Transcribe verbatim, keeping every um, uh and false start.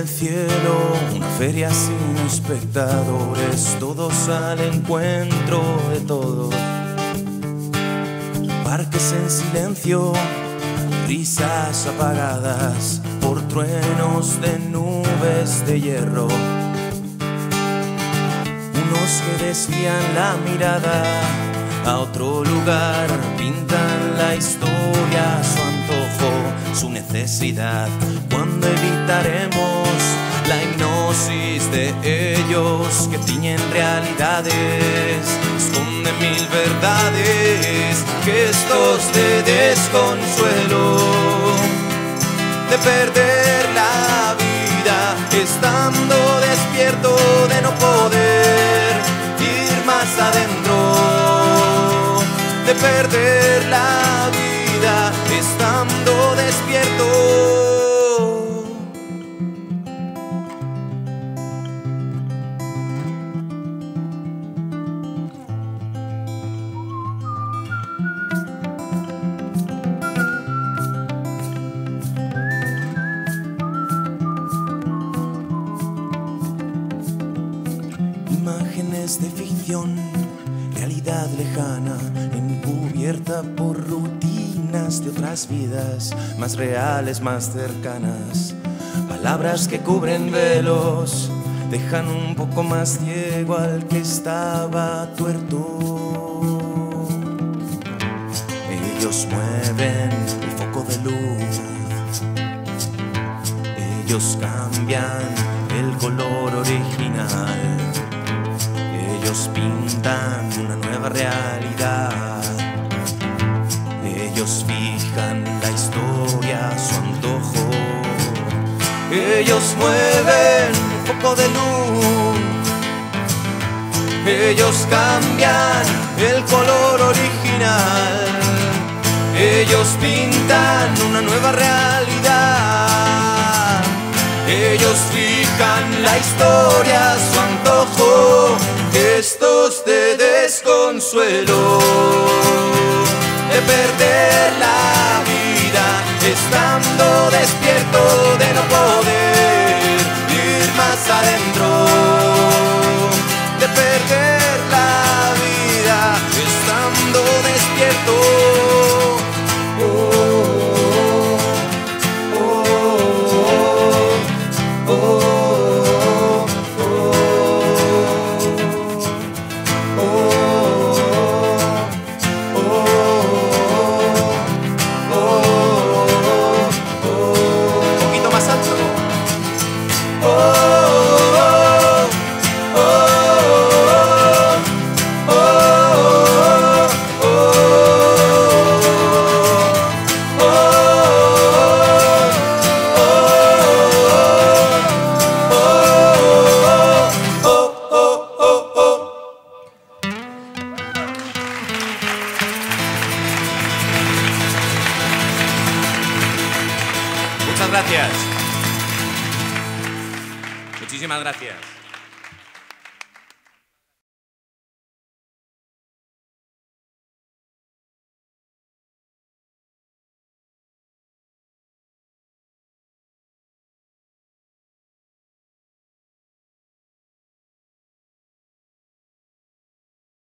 el cielo, una feria sin espectadores, todos al encuentro de todos. Parques en silencio, risas apagadas por truenos de nubes de hierro. Unos que desvían la mirada a otro lugar, pintan la historia a su antojo, su necesidad. ¿Cuándo evitaremos la hipnosis de ellos que tiñen realidades, esconden mil verdades, gestos de desconsuelo, de perder la vida estando despierto, de no poder ir más adentro, de perder la vida estando despierto. Imágenes de ficción, realidad lejana, encubierta por rutinas de otras vidas, más reales, más cercanas. Palabras que cubren velos, dejan un poco más ciego al que estaba tuerto. Ellos mueven el foco de luz, ellos cambian el color original. Ellos pintan una nueva realidad. Ellos fijan la historia a su antojo. Ellos mueven un poco de luz. Ellos cambian el color original. Ellos pintan una nueva realidad. Ellos fijan la historia a su antojo. Gestos de desconsuelo, de perder la vida estando despierto, de no poder ir más adentro, de perder la vida estando despierto. Muchas gracias. Muchísimas gracias.